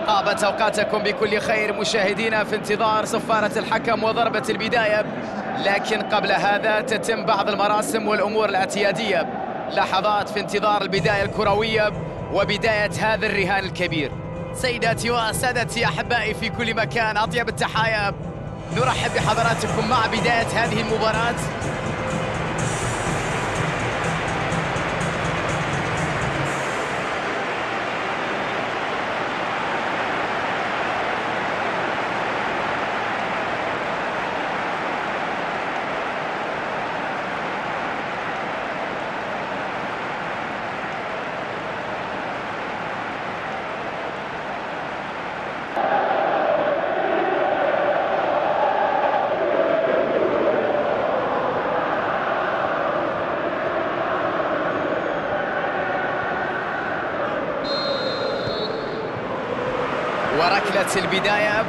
طابت أوقاتكم بكل خير مشاهدينا في انتظار صفارة الحكم وضربة البداية، لكن قبل هذا تتم بعض المراسم والأمور الاعتيادية. لحظات في انتظار البداية الكروية وبداية هذا الرهان الكبير. سيداتي وسادتي أحبائي في كل مكان، أطيب التحايا، نرحب بحضراتكم مع بداية هذه المباراة. وركلة البداية،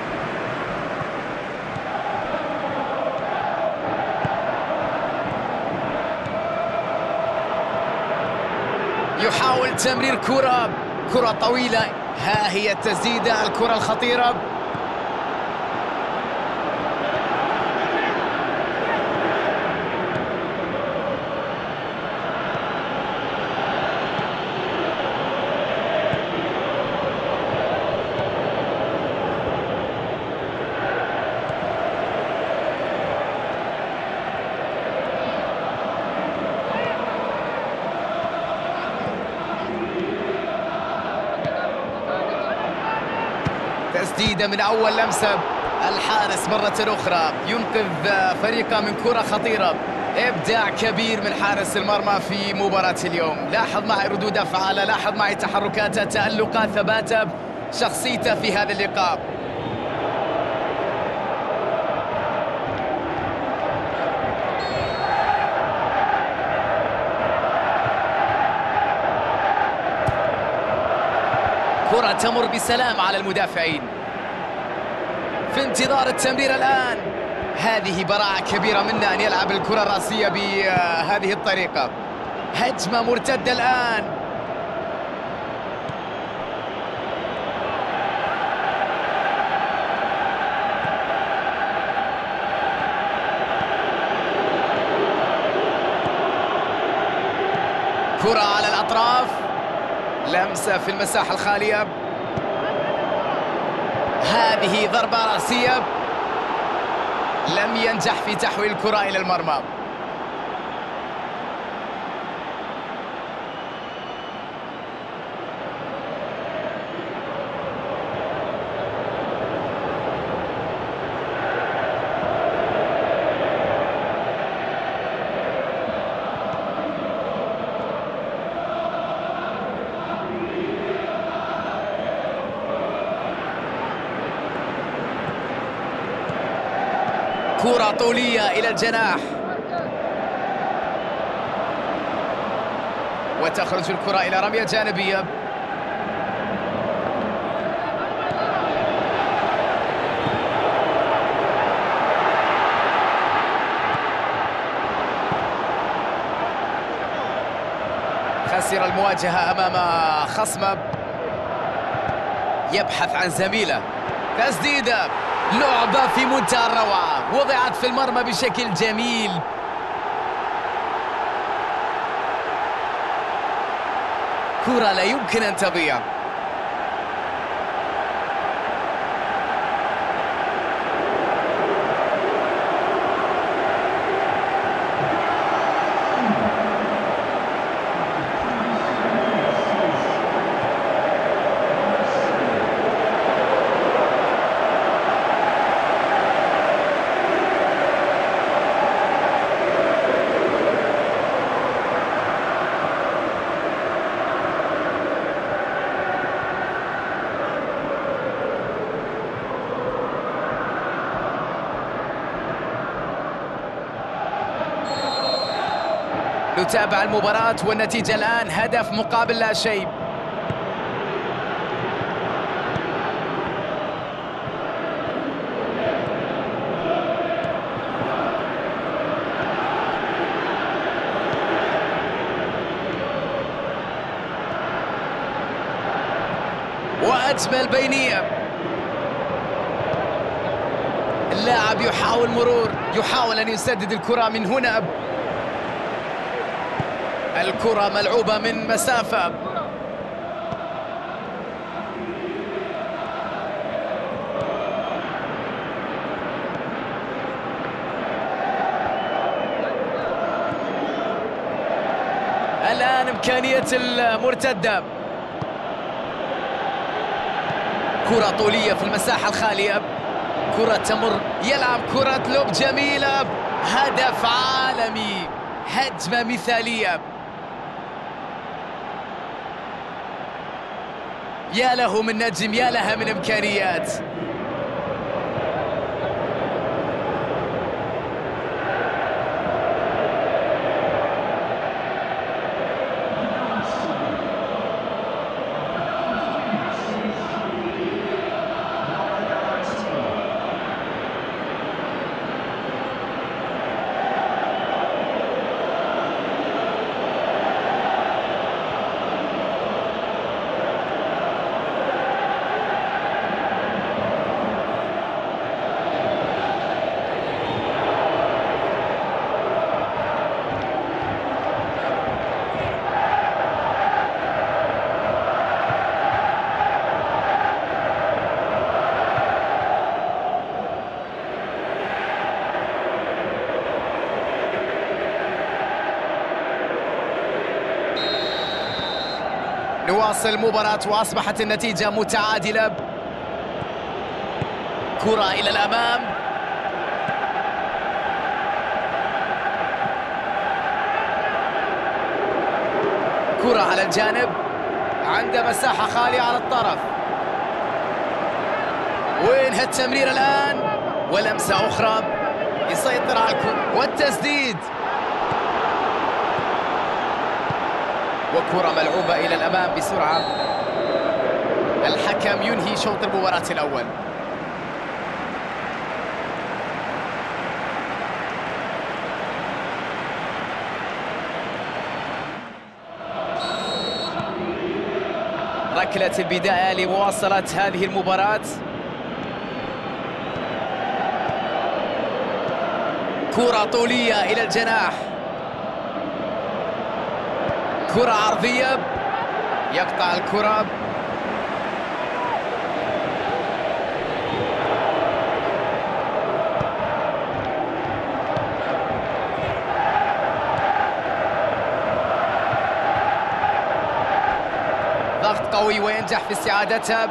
يحاول تمرير كرة طويلة، ها هي التسديدة، الكرة الخطيرة. تسديدة من أول لمسة، الحارس مرة أخرى ينقذ فريقه من كرة خطيرة. إبداع كبير من حارس المرمى في مباراة اليوم. لاحظ معي ردود أفعاله، لاحظ معي تحركاته، تألقه، ثباته، شخصيته في هذا اللقاء. كرة تمر بسلام على المدافعين. في انتظار التمرير الآن. هذه براعة كبيرة منه أن يلعب الكرة الرأسية بهذه الطريقة. هجمة مرتدة الآن. كرة على الأطراف، لمسة في المساحة الخالية. هذه ضربة رأسية، لم ينجح في تحويل الكرة إلى المرمى. كرة طولية إلى الجناح، وتخرج الكرة إلى رمية جانبية. خسر المواجهة أمام خصمه، يبحث عن زميله. تسديدة، لعبة في منتهى الروعة، وضعت في المرمى بشكل جميل. كرة لا يمكن أن تضيع. نتابع المباراة والنتيجة الآن هدف مقابل لا شيء. وأجمل بينية. اللاعب يحاول مرور، يحاول أن يسدد الكرة من هنا. الكرة ملعوبة من مسافة. الآن إمكانية المرتدة. كرة طولية في المساحة الخالية. كرة تمر، يلعب كرة لوب جميلة. هدف عالمي، هجمة مثالية. يا له من نجم، يا لها من إمكانيات. نواصل المباراة وأصبحت النتيجة متعادلة. كرة إلى الأمام. كرة على الجانب، عنده مساحة خالية على الطرف. وين هالتمرير الآن؟ ولمسة أخرى، يسيطر على الكرة والتسديد. وكرة ملعوبة إلى الأمام بسرعة. الحكم ينهي شوط المباراة الأول. ركلة البداية لمواصلة هذه المباراة. كرة طولية إلى الجناح. كرة عرضية، يقطع الكرة. ضغط قوي وينجح في استعادتها.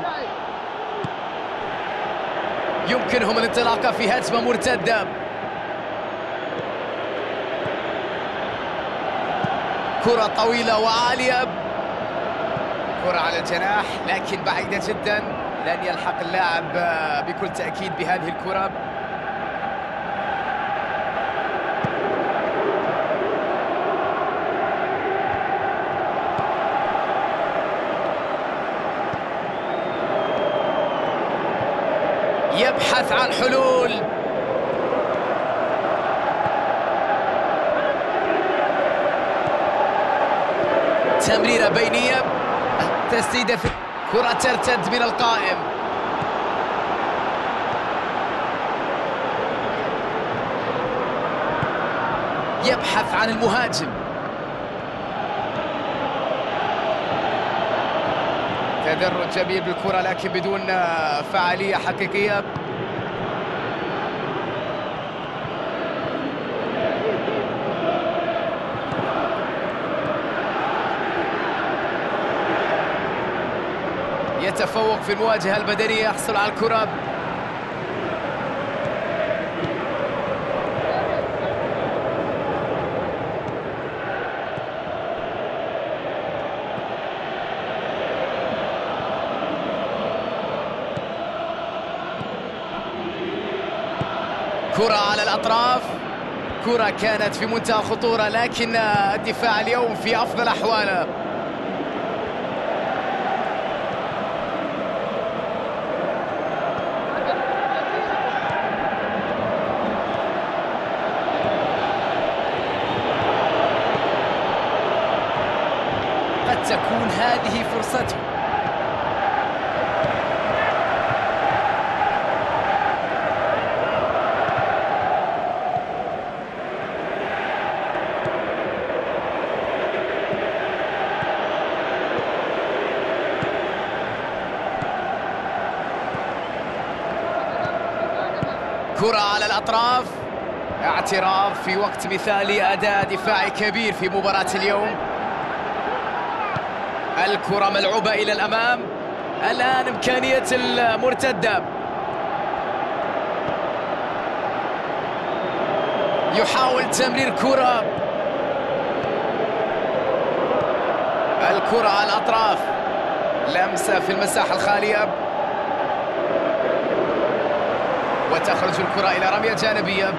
يمكنهم الانطلاقة في هجمة مرتدة. كرة طويلة وعالية. كرة على الجناح لكن بعيدة جدا، لن يلحق اللاعب بكل تأكيد بهذه الكرة. يبحث عن حلول. تمريرة بينية، تسديدة في كرة ترتد من القائم. يبحث عن المهاجم. تدرج جميل بالكرة لكن بدون فعالية حقيقية. يتفوق في المواجهة البدنية، يحصل على الكرة. كرة على الأطراف. كرة كانت في منتهى الخطورة لكن الدفاع اليوم في أفضل أحواله. قد تكون هذه فرصته. الكرة على الأطراف، اعتراف في وقت مثالي، أداء دفاعي كبير في مباراة اليوم. الكرة ملعوبة إلى الأمام، الآن إمكانية المرتدة، يحاول تمرير كرة، الكرة على الأطراف، لمسة في المساحة الخالية، وتخرج الكرة إلى رمية جانبية.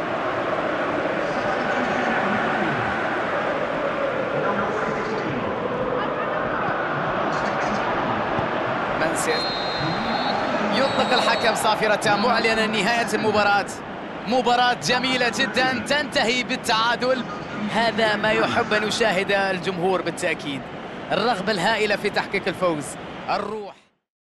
يطلق الحكم صافرة معلنا نهاية المباراة. مباراة جميلة جدا تنتهي بالتعادل، هذا ما يحب أن يشاهد الجمهور بالتأكيد. الرغبة الهائلة في تحقيق الفوز، الروح.